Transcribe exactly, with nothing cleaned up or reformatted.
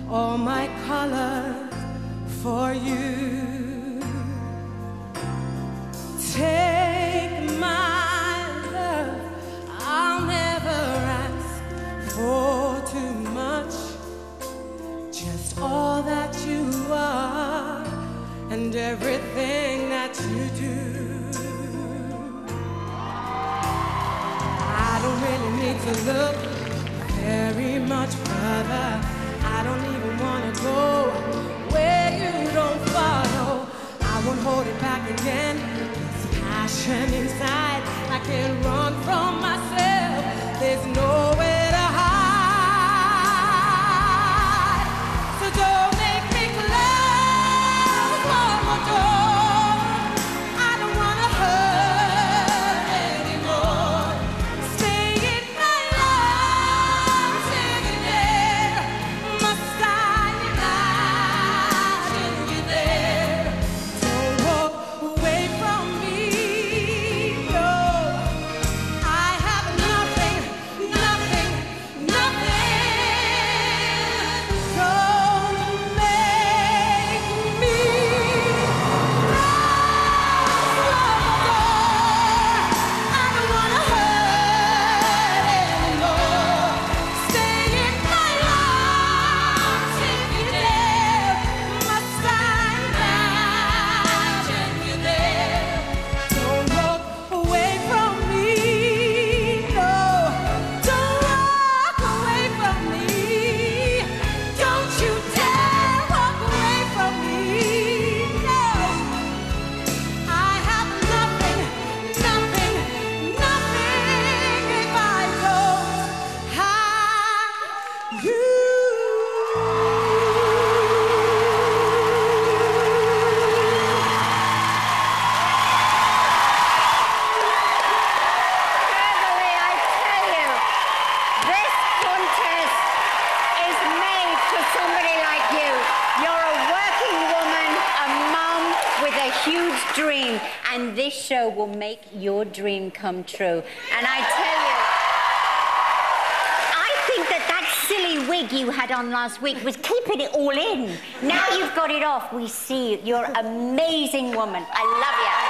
all my colors for you. Take my love, I'll never ask for too much. Just all that you are and everything that you do. I don't really need to look very much further. I don't even want to go where you don't follow. I won't hold it back again. This passion inside, I can't run from myself. There's nowhere to hide. So don't make me close one more door. I don't want to hurt anymore. Stay in my arms, sitting there. Must I imagine you there? Don't walk away from me, no. I have nothing, nothing, nothing. Don't make me I don't wanna hurt anymore. Stay in my arms if you're there. Must I imagine you there? Don't walk away from me, no. Don't walk away from me. Don't you dare walk away from me, no. I have nothing, nothing, nothing if I don't have you. Beverley, I tell you, this contest is made for somebody like you. You're a working woman, a mum with a huge dream, and this show will make your dream come true. And I tell you, I think that that silly wig you had on last week was keeping it all in. Now you've got it off. We see you. You're an amazing woman. I love you.